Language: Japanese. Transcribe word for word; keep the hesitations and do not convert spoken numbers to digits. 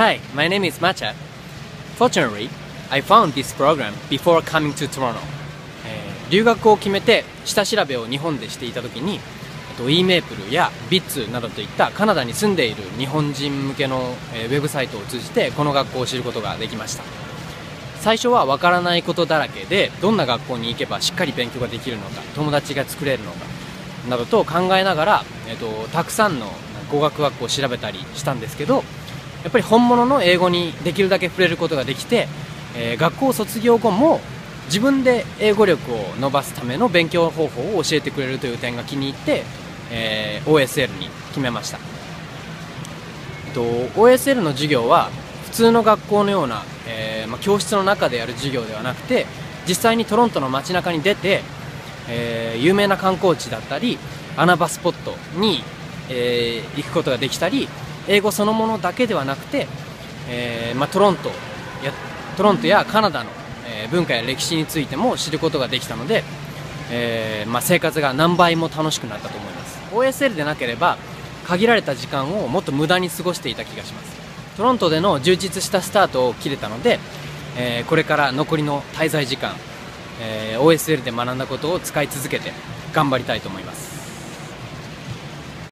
Hi, my name is Matcha. Fortunately, I found this program before coming to Toronto. えー留学を決めて下調べを日本でしていた時に、えっと イーメープル や ビッツ などといったカナダに住んでいる日本人向けの、えーウェブサイトを通じてこの学校を知ることができました。最初は分からないことだらけで、どんな学校に行けばしっかり勉強ができるのか、友達が作れるのかなどと考えながら、えっとたくさんの語学学校を調べたりしたんですけど、やっぱり本物の英語にできるだけ触れることができて、えー学校卒業後も自分で英語力を伸ばすための勉強方法を教えてくれるという点が気に入って、えー オーエスエル に決めました。えっと オーエスエル の授業は普通の学校のような、えーまあ、教室の中でやる授業ではなくて、実際にトロントの街中に出て、えー有名な観光地だったり穴場スポットに、えー行くことができたり、英語そのものだけではなくて、えーまあ、トロントやトロントやカナダの、えー文化や歴史についても知ることができたので、えーまあ、生活が何倍も楽しくなったと思います。 オーエスエル でなければ限られた時間をもっと無駄に過ごしていた気がします。トロントでの充実したスタートを切れたので、えーこれから残りの滞在時間、えー オーエスエル で学んだことを使い続けて頑張りたいと思います。